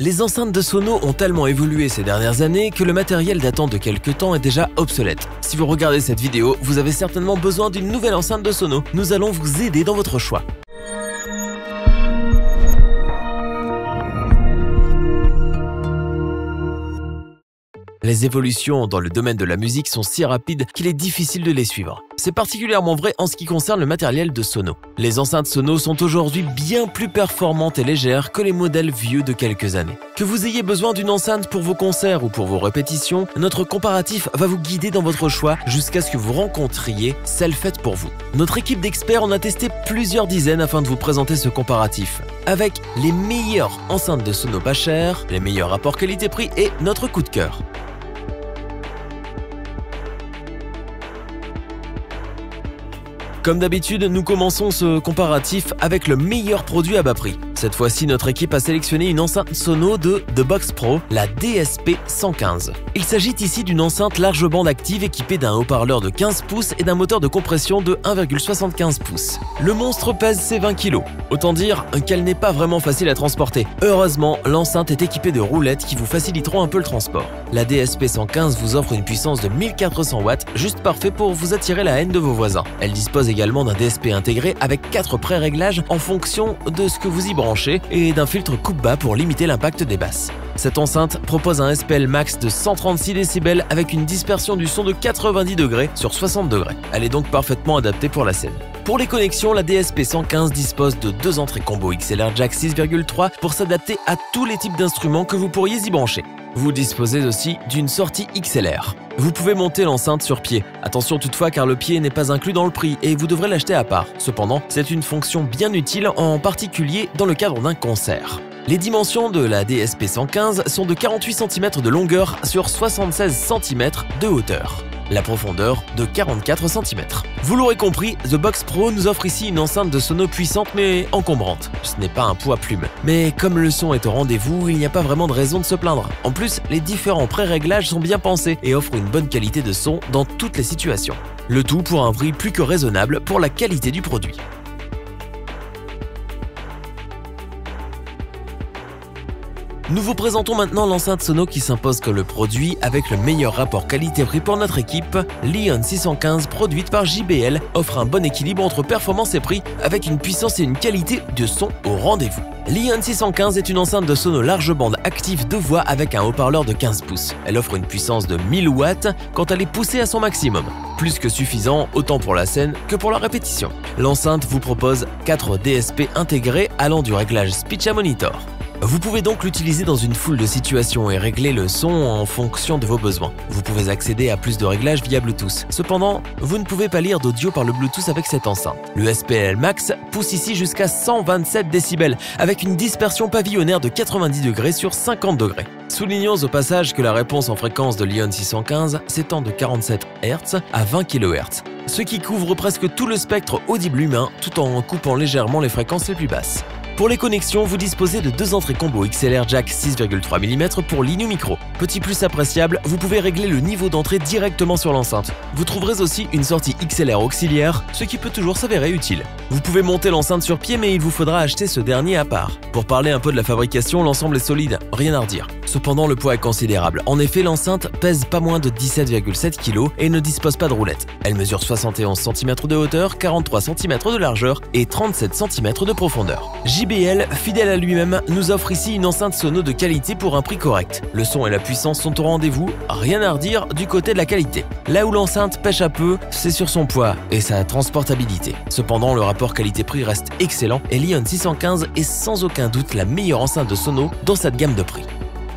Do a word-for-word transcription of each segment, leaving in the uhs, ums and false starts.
Les enceintes de Sono ont tellement évolué ces dernières années que le matériel datant de quelques temps est déjà obsolète. Si vous regardez cette vidéo, vous avez certainement besoin d'une nouvelle enceinte de Sono. Nous allons vous aider dans votre choix. Les évolutions dans le domaine de la musique sont si rapides qu'il est difficile de les suivre. C'est particulièrement vrai en ce qui concerne le matériel de Sono. Les enceintes Sono sont aujourd'hui bien plus performantes et légères que les modèles vieux de quelques années. Que vous ayez besoin d'une enceinte pour vos concerts ou pour vos répétitions, notre comparatif va vous guider dans votre choix jusqu'à ce que vous rencontriez celle faite pour vous. Notre équipe d'experts en a testé plusieurs dizaines afin de vous présenter ce comparatif, avec les meilleures enceintes de Sono pas chères, les meilleurs rapports qualité-prix et notre coup de cœur. Comme d'habitude, nous commençons ce comparatif avec le meilleur produit à bas prix. Cette fois-ci, notre équipe a sélectionné une enceinte Sono de The Box Pro, la D S P cent quinze. Il s'agit ici d'une enceinte large bande active équipée d'un haut-parleur de quinze pouces et d'un moteur de compression de un virgule soixante-quinze pouces. Le monstre pèse ses vingt kilos. Autant dire qu'elle n'est pas vraiment facile à transporter. Heureusement, l'enceinte est équipée de roulettes qui vous faciliteront un peu le transport. La D S P cent quinze vous offre une puissance de mille quatre cents watts, juste parfait pour vous attirer la haine de vos voisins. Elle dispose également d'un D S P intégré avec quatre pré-réglages en fonction de ce que vous y branchez et d'un filtre coupe-bas pour limiter l'impact des basses. Cette enceinte propose un S P L max de cent trente-six décibels avec une dispersion du son de quatre-vingt-dix degrés sur soixante degrés. Elle est donc parfaitement adaptée pour la scène. Pour les connexions, la D S P cent quinze dispose de deux entrées combo X L R jack six virgule trois pour s'adapter à tous les types d'instruments que vous pourriez y brancher. Vous disposez aussi d'une sortie X L R. Vous pouvez monter l'enceinte sur pied. Attention toutefois car le pied n'est pas inclus dans le prix et vous devrez l'acheter à part. Cependant, c'est une fonction bien utile, en particulier dans le cadre d'un concert. Les dimensions de la D S P cent quinze sont de quarante-huit centimètres de longueur sur soixante-seize centimètres de hauteur. La profondeur de quarante-quatre centimètres. Vous l'aurez compris, The Box Pro nous offre ici une enceinte de Sono puissante mais encombrante. Ce n'est pas un poids plume. Mais comme le son est au rendez-vous, il n'y a pas vraiment de raison de se plaindre. En plus, les différents pré-réglages sont bien pensés et offrent une bonne qualité de son dans toutes les situations. Le tout pour un prix plus que raisonnable pour la qualité du produit. Nous vous présentons maintenant l'enceinte Sono qui s'impose comme le produit avec le meilleur rapport qualité-prix pour notre équipe. L'Ion six cent quinze, produite par J B L, offre un bon équilibre entre performance et prix avec une puissance et une qualité de son au rendez-vous. L'Ion six cent quinze est une enceinte de Sono large bande active deux voix avec un haut-parleur de quinze pouces. Elle offre une puissance de mille watts quand elle est poussée à son maximum. Plus que suffisant autant pour la scène que pour la répétition. L'enceinte vous propose quatre D S P intégrés allant du réglage speech à monitor. Vous pouvez donc l'utiliser dans une foule de situations et régler le son en fonction de vos besoins. Vous pouvez accéder à plus de réglages via Bluetooth. Cependant, vous ne pouvez pas lire d'audio par le Bluetooth avec cette enceinte. Le S P L max pousse ici jusqu'à cent vingt-sept décibels avec une dispersion pavillonnaire de quatre-vingt-dix degrés sur cinquante degrés. Soulignons au passage que la réponse en fréquence de l'Ion six cent quinze s'étend de quarante-sept hertz à vingt kilohertz, ce qui couvre presque tout le spectre audible humain tout en coupant légèrement les fréquences les plus basses. Pour les connexions, vous disposez de deux entrées combo X L R jack six virgule trois millimètres pour l'I N U Micro. Petit plus appréciable, vous pouvez régler le niveau d'entrée directement sur l'enceinte. Vous trouverez aussi une sortie X L R auxiliaire, ce qui peut toujours s'avérer utile. Vous pouvez monter l'enceinte sur pied, mais il vous faudra acheter ce dernier à part. Pour parler un peu de la fabrication, l'ensemble est solide, rien à redire. Cependant, le poids est considérable. En effet, l'enceinte pèse pas moins de dix-sept virgule sept kilos et ne dispose pas de roulette. Elle mesure soixante et onze centimètres de hauteur, quarante-trois centimètres de largeur et trente-sept centimètres de profondeur. J B L, fidèle à lui-même, nous offre ici une enceinte Sono de qualité pour un prix correct. Le son et la puissance sont au rendez-vous, rien à redire du côté de la qualité. Là où l'enceinte pêche un peu, c'est sur son poids et sa transportabilité. Cependant, le rapport qualité-prix reste excellent et l'Ion six cent quinze est sans aucun doute la meilleure enceinte de Sono dans cette gamme de prix.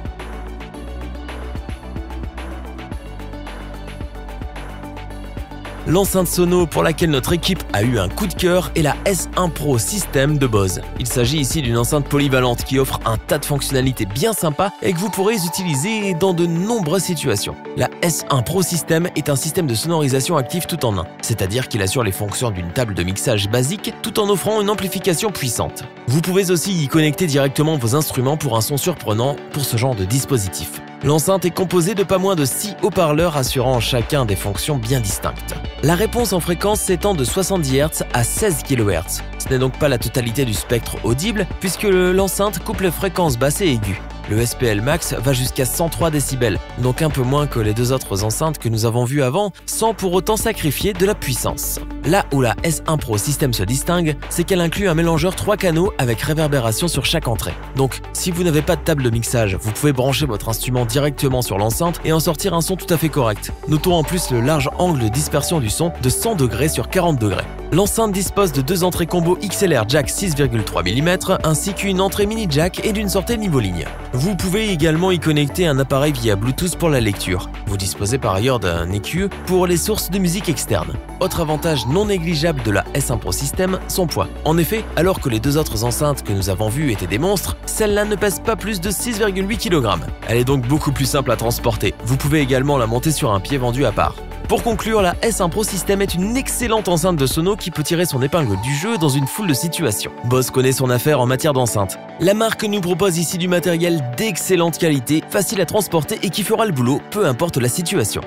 L'enceinte Sono pour laquelle notre équipe a eu un coup de cœur est la S un Pro System de Bose. Il s'agit ici d'une enceinte polyvalente qui offre un tas de fonctionnalités bien sympas et que vous pourrez utiliser dans de nombreuses situations. La S un Pro System est un système de sonorisation active tout en un, c'est-à-dire qu'il assure les fonctions d'une table de mixage basique tout en offrant une amplification puissante. Vous pouvez aussi y connecter directement vos instruments pour un son surprenant pour ce genre de dispositif. L'enceinte est composée de pas moins de six haut-parleurs assurant chacun des fonctions bien distinctes. La réponse en fréquence s'étend de soixante-dix hertz à seize kilohertz. Ce n'est donc pas la totalité du spectre audible puisque l'enceinte coupe les fréquences basses et aiguës. Le S P L Max va jusqu'à cent trois décibels, donc un peu moins que les deux autres enceintes que nous avons vues avant, sans pour autant sacrifier de la puissance. Là où la S un Pro System se distingue, c'est qu'elle inclut un mélangeur trois canaux avec réverbération sur chaque entrée. Donc, si vous n'avez pas de table de mixage, vous pouvez brancher votre instrument directement sur l'enceinte et en sortir un son tout à fait correct. Notons en plus le large angle de dispersion du son de cent degrés sur quarante degrés. L'enceinte dispose de deux entrées combo X L R jack six virgule trois millimètres ainsi qu'une entrée mini jack et d'une sortie niveau ligne. Vous pouvez également y connecter un appareil via Bluetooth pour la lecture. Vous disposez par ailleurs d'un E Q pour les sources de musique externes. Autre avantage non négligeable de la S un Pro System, son poids. En effet, alors que les deux autres enceintes que nous avons vues étaient des monstres, celle-là ne pèse pas plus de six virgule huit kilogrammes. Elle est donc beaucoup plus simple à transporter. Vous pouvez également la monter sur un pied vendu à part. Pour conclure, la S un Pro System est une excellente enceinte de sono qui peut tirer son épingle du jeu dans une foule de situations. Bose connaît son affaire en matière d'enceinte. La marque nous propose ici du matériel d'excellente qualité, facile à transporter et qui fera le boulot, peu importe la situation.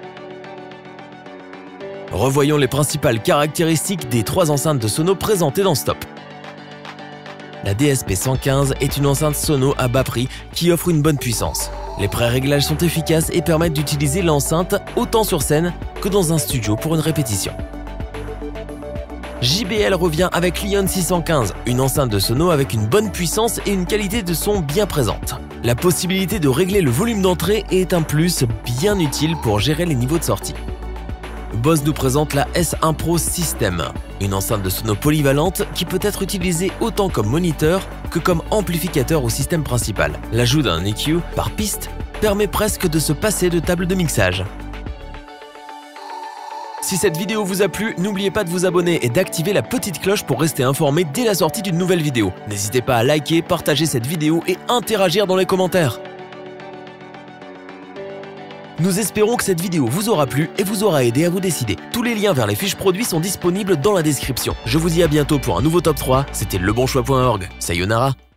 Revoyons les principales caractéristiques des trois enceintes de sono présentées dans ce top. La D S P cent quinze est une enceinte sono à bas prix qui offre une bonne puissance. Les pré-réglages sont efficaces et permettent d'utiliser l'enceinte autant sur scène que dans un studio pour une répétition. J B L revient avec Lion six cent quinze, une enceinte de sono avec une bonne puissance et une qualité de son bien présente. La possibilité de régler le volume d'entrée est un plus bien utile pour gérer les niveaux de sortie. Bose nous présente la S un Pro System, une enceinte de sono polyvalente qui peut être utilisée autant comme moniteur que comme amplificateur au système principal. L'ajout d'un E Q par piste permet presque de se passer de table de mixage. Si cette vidéo vous a plu, n'oubliez pas de vous abonner et d'activer la petite cloche pour rester informé dès la sortie d'une nouvelle vidéo. N'hésitez pas à liker, partager cette vidéo et interagir dans les commentaires. Nous espérons que cette vidéo vous aura plu et vous aura aidé à vous décider. Tous les liens vers les fiches produits sont disponibles dans la description. Je vous dis à bientôt pour un nouveau top trois. C'était lebonchoix point org. Sayonara.